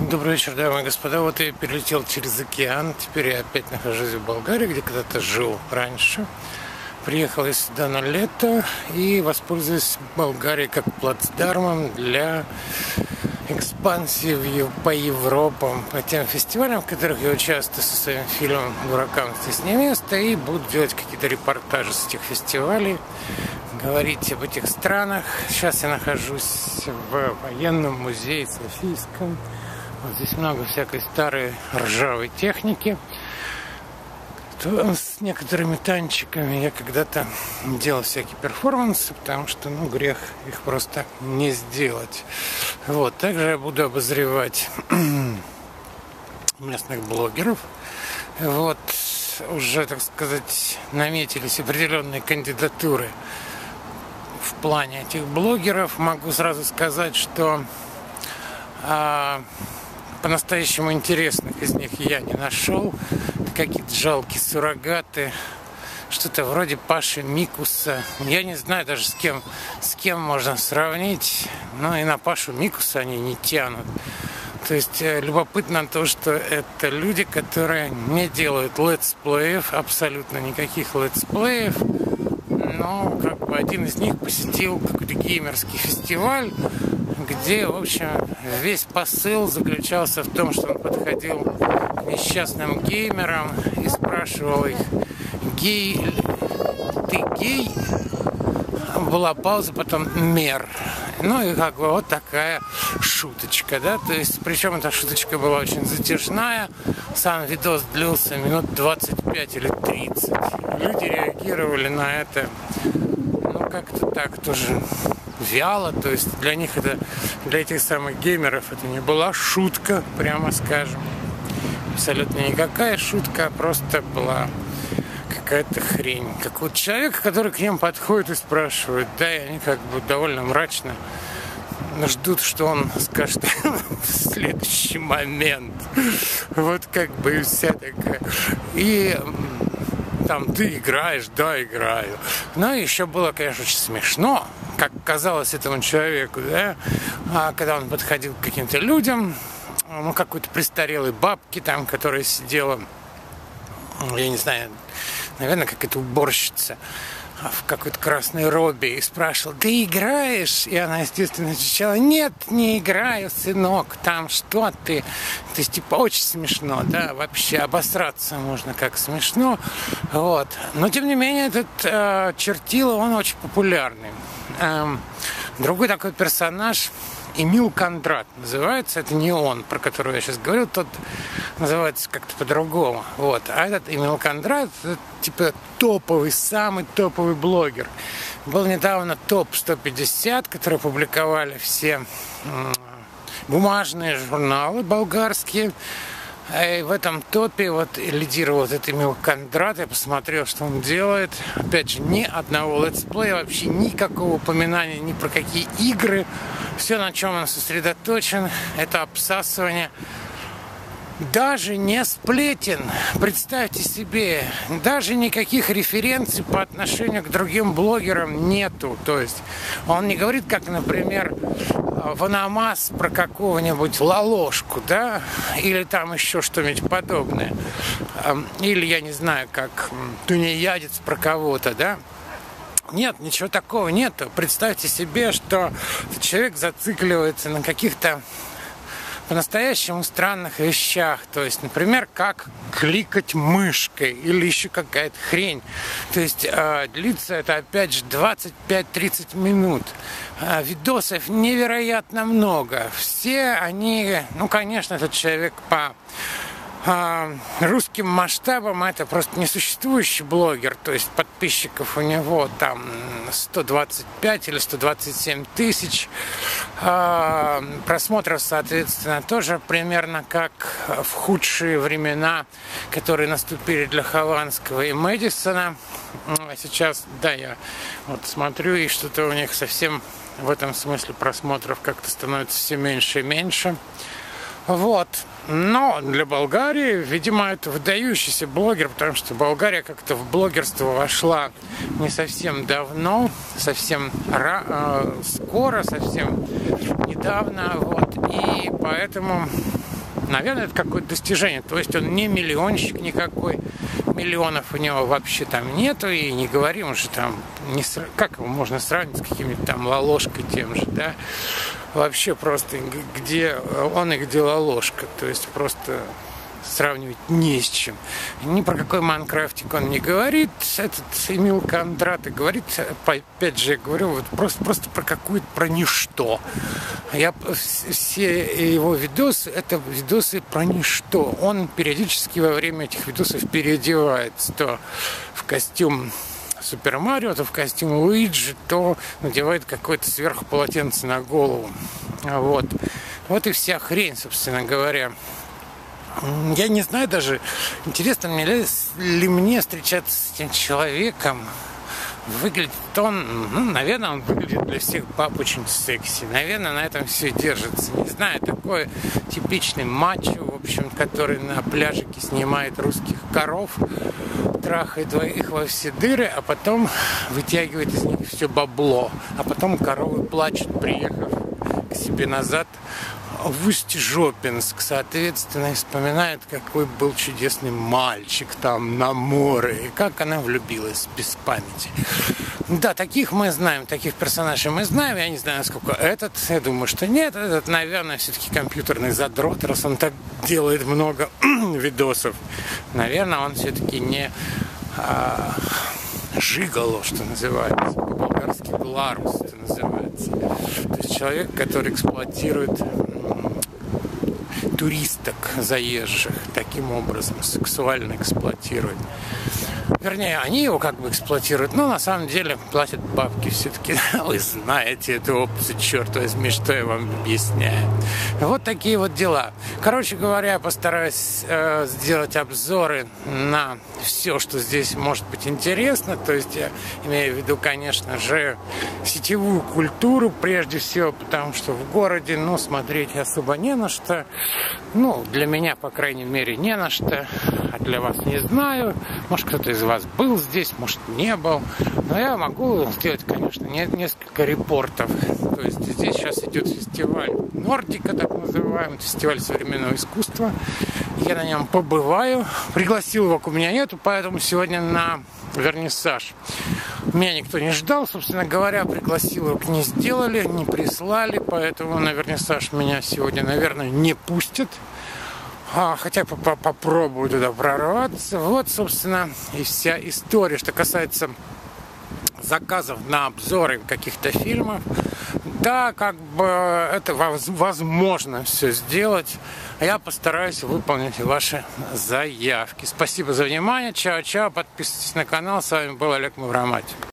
Добрый вечер, дамы и господа. Вот я перелетел через океан. Теперь я опять нахожусь в Болгарии, где когда-то жил раньше. Приехал я сюда на лето и воспользуюсь Болгарией как плацдармом для экспансии по Европам, по тем фестивалям, в которых я участвую со своим фильмом «Дуракам здесь не место», и буду делать какие-то репортажи с этих фестивалей, говорить об этих странах. Сейчас я нахожусь в военном музее Софийском. Вот здесь много всякой старой ржавой техники. С некоторыми танчиками я когда-то делал всякие перформансы, потому что, грех их просто не сделать. Вот, также я буду обозревать местных блогеров. Вот, уже, так сказать, наметились определенные кандидатуры в плане этих блогеров. Могу сразу сказать, что по-настоящему интересных из них я не нашел. Какие-то жалкие суррогаты, что-то вроде Паши Микуса. Я не знаю даже с кем можно сравнить, но и на Пашу Микуса они не тянут. То есть любопытно то, что это люди, которые не делают летсплеев, абсолютно никаких летсплеев, но один из них посетил какой-то геймерский фестиваль, где, в общем, весь посыл заключался в том, что он подходил к несчастным геймерам и спрашивал их: ты гей? Была пауза, потом мер. И вот такая шуточка, да, то есть, причем эта шуточка была очень затяжная, сам видос длился минут 25 или 30. Люди реагировали на это, как-то так тоже вяло, то есть для них это, для этих самых геймеров это не была шутка, прямо скажем. Абсолютно никакая шутка, а просто была какая-то хрень. Как вот человек, который к ним подходит и спрашивает, да, и они довольно мрачно ждут, что он скажет в следующий момент. Вот и вся такая. И ты играешь, да, играю. Но еще было, конечно, очень смешно, как казалось этому человеку, да, когда он подходил к каким-то людям, какой-то престарелой бабке которая сидела, я не знаю, наверное, какая-то уборщица в какой-то красной робе, и спрашивал: ты играешь? И она, естественно, отвечала: нет, не играю, сынок, что ты? То есть, очень смешно, да, вообще обосраться можно, как смешно, вот. Но, тем не менее, этот чертила, он очень популярный. Другой такой персонаж, Эмил Кондрат называется, это не он, про которого я сейчас говорю, тот называется как-то по-другому. Вот. А этот Эмил Кондрат, это топовый, самый топовый блогер. Был недавно топ-150, которые публиковали все бумажные журналы болгарские. И в этом топе лидировал этот Эмил Кондрат. Я посмотрел, что он делает. Опять же, ни одного летсплея, вообще никакого упоминания ни про какие игры. Все, на чем он сосредоточен, это обсасывание. Даже не сплетен, представьте себе, даже никаких референций по отношению к другим блогерам нету. То есть он не говорит, как, например, Ванамас про какого-нибудь Лолошку, да, или там еще что-нибудь подобное. Или, я не знаю, как Тунеядец про кого-то, да. Нет, ничего такого нету. Представьте себе, что человек зацикливается на каких-то по-настоящему странных вещах. То есть, например, как кликать мышкой или еще какая-то хрень. То есть длится это, опять же, 25-30 минут. Видосов невероятно много. Все они, конечно, этот человек по русским масштабам это просто несуществующий блогер, то есть подписчиков у него там 125 или 127 тысяч, просмотров, соответственно, тоже примерно как в худшие времена, которые наступили для Хованского и Мэдисона. А сейчас, да, я смотрю, и что-то у них совсем в этом смысле просмотров как-то становится все меньше и меньше. Вот. Но для Болгарии, видимо, это выдающийся блогер, потому что Болгария как-то в блогерство вошла не совсем давно, совсем скоро, совсем недавно. Вот. И поэтому наверное, это какое-то достижение. То есть он не миллионщик никакой, миллионов у него вообще там нету, и не говорим уже там, как его можно сравнить с каким-нибудь там Лолошкой тем же, да? Вообще просто где он и где Лолошка, то есть просто сравнивать не с чем. Ни про какой майнкрафтик он не говорит, этот Эмил Кондрат, и говорит, опять же, я говорю, вот просто про какую-то, про ничто. Все его видосы, это видосы про ничто. Он периодически во время этих видосов переодевается то в костюм Супер Марио, то в костюм Луиджи, то надевает какое-то сверху полотенце на голову. Вот и вся хрень, собственно говоря. Я не знаю даже, интересно ли мне встречаться с этим человеком. Выглядит он, наверное, он выглядит для всех баб очень секси. Наверное, на этом все держится. Не знаю, такой типичный мачо, в общем, который на пляжике снимает русских коров, трахает их во все дыры, а потом вытягивает из них все бабло. А потом коровы плачут, приехав к себе назад в Усть-Жопинск, соответственно, и вспоминает, какой был чудесный мальчик там на море, и как она влюбилась без памяти. Да, таких мы знаем, таких персонажей мы знаем, я не знаю, насколько этот, я думаю, что нет, этот, наверное, все-таки компьютерный задрот, раз он так делает много видосов. Наверное, он все-таки не жигало, что называется, по-болгарски гларус, это называется. То есть человек, который эксплуатирует туристок заезжих, таким образом сексуально эксплуатирует. Вернее, они его как бы эксплуатируют, но на самом деле платят бабки все-таки. Вы знаете эту опцию, черт возьми, что я вам объясняю. Вот такие вот дела. Короче говоря, я постараюсь сделать обзоры на все, что здесь может быть интересно. То есть я имею в виду, конечно же, сетевую культуру прежде всего, потому что в городе, смотреть особо не на что. Для меня, по крайней мере, не на что. А для вас не знаю. Может, кто-то из вас был здесь, может, не был. Но я могу сделать, конечно, несколько репортов. То есть здесь сейчас идет фестиваль Нордика, так называемый, фестиваль современного искусства. Я на нем побываю. Пригласилок у меня нету, поэтому сегодня на вернисаж. Меня никто не ждал, собственно говоря, пригласилок не сделали, не прислали, поэтому на вернисаж меня сегодня, наверное, не пустят. Хотя попробую туда прорваться. Вот, собственно, и вся история. Что касается заказов на обзоры каких-то фильмов, да, как бы это возможно все сделать. Я постараюсь выполнить ваши заявки. Спасибо за внимание. Чао-чао. Подписывайтесь на канал. С вами был Олег Мавроматик.